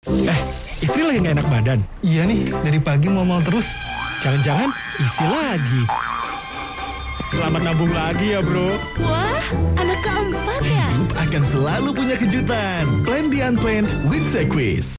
Istri lagi gak enak badan? Iya nih, dari pagi mual terus. Jangan-jangan isi lagi. Selamat nabung lagi ya bro. Wah, anak keempat ya? Hidup akan selalu punya kejutan. Plan the unplanned with Sequis.